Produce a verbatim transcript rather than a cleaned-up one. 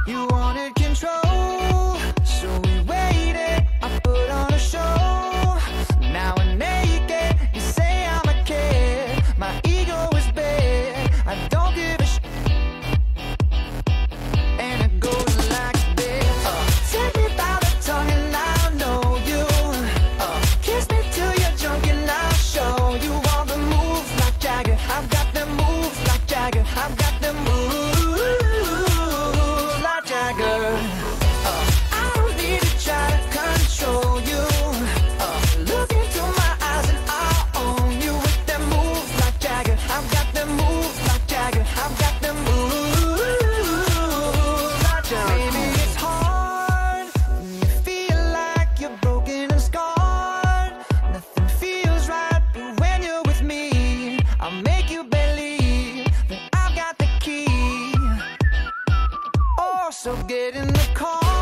You wanted control, so we waited. I put on a show. Now we're naked. You say I'm a kid. My ego is big. I don't give a sh. And it goes like this. Uh, take me by the tongue and I'll know you. Uh, kiss me till you're drunk and I'll show you all the moves like Jagger. I've got them moves like Jagger. I've got them moves like Jagger. Uh, I don't need to try to control you. Uh, look into my eyes and I'll own you with them moves like Jagger. I've got them moves like Jagger. I've got them moves like Jagger. Maybe it's hard when you feel like you're broken and scarred. Nothing feels right, but when you're with me, I'll make you believe that I've got the key. Oh, so get in the car.